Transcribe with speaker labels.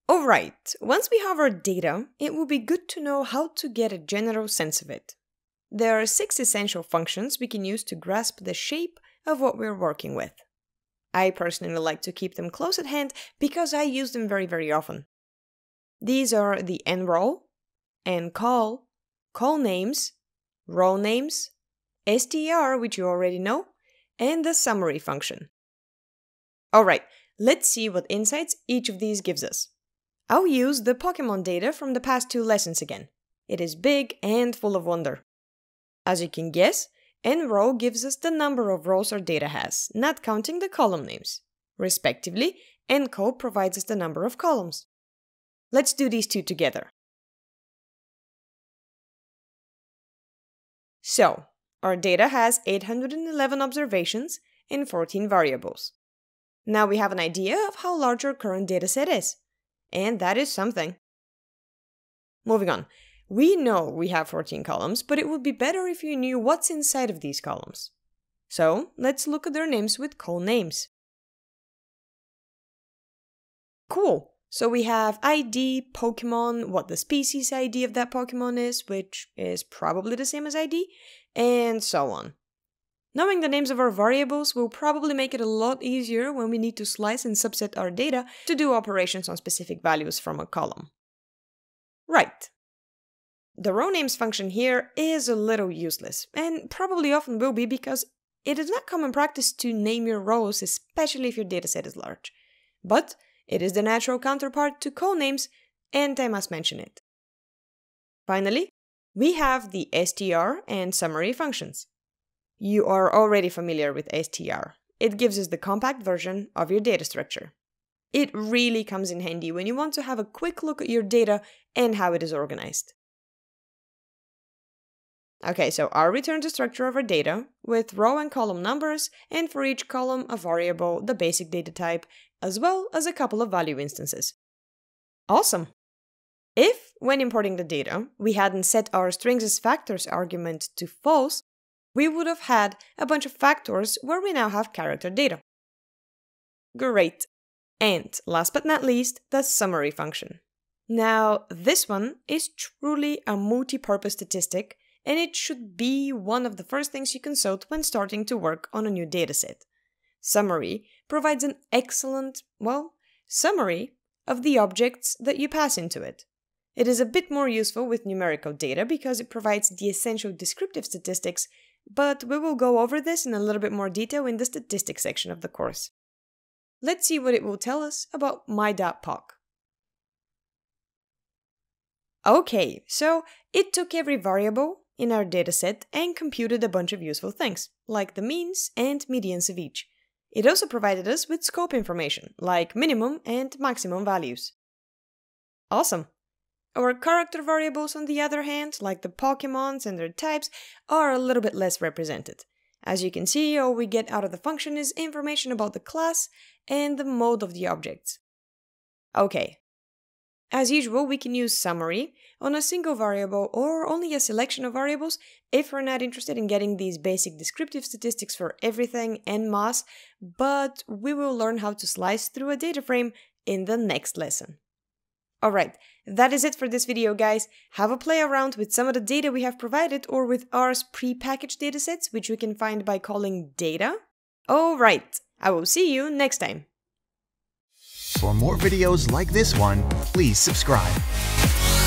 Speaker 1: Alright, once we have our data, it will be good to know how to get a general sense of it. There are 6 essential functions we can use to grasp the shape of what we're working with. I personally like to keep them close at hand because I use them very often. These are the Nrow, ncol, Colnames, Rownames, Str, which you already know, and the summary function. Alright, let's see what insights each of these gives us. I'll use the Pokemon data from the past 2 lessons again. It is big and full of wonder. As you can guess, Nrow gives us the number of rows our data has, not counting the column names. Respectively, ncol provides us the number of columns. Let's do these 2 together. So, our data has 811 observations and 14 variables. Now we have an idea of how large our current dataset is. And that is something. Moving on. We know we have 14 columns, but it would be better if you knew what's inside of these columns. So, let's look at their names with Colnames. Cool! So we have ID, Pokemon, what the species ID of that Pokemon is, which is probably the same as ID, and so on. Knowing the names of our variables will probably make it a lot easier when we need to slice and subset our data to do operations on specific values from a column. Right. The Rownames function here is a little useless, and probably often will be because it is not common practice to name your rows, especially if your dataset is large. But it is the natural counterpart to Colnames, and I must mention it. Finally, we have the Str and Summary Functions. You are already familiar with Str. It gives us the compact version of your data structure. It really comes in handy when you want to have a quick look at your data and how it is organized. Okay, so I'll return the structure of our data with row and column numbers, and for each column a variable, the basic data type, as well as a couple of value instances. Awesome! If, when importing the data, we hadn't set our strings as factors argument to false, we would have had a bunch of factors where we now have character data. Great! And last but not least, the summary function. Now, this one is truly a multi-purpose statistic, and it should be one of the first things you consult when starting to work on a new dataset. Summary provides an excellent, summary of the objects that you pass into it. It is a bit more useful with numerical data because it provides the essential descriptive statistics, but we will go over this in a little bit more detail in the statistics section of the course. Let's see what it will tell us about my.poc. Okay, so it took every variable in our dataset and computed a bunch of useful things, like the means and medians of each. It also provided us with scope information, like minimum and maximum values. Awesome! Our character variables, on the other hand, like the Pokemons and their types, are a little bit less represented. As you can see, all we get out of the function is information about the class and the mode of the objects. Okay. As usual, we can use summary on a single variable or only a selection of variables if we're not interested in getting these basic descriptive statistics for everything en masse, but we will learn how to slice through a data frame in the next lesson. Alright, that is it for this video, guys. Have a play around with some of the data we have provided or with R's pre-packaged datasets, which we can find by calling data. Alright, I will see you next time.
Speaker 2: For more videos like this one, please subscribe.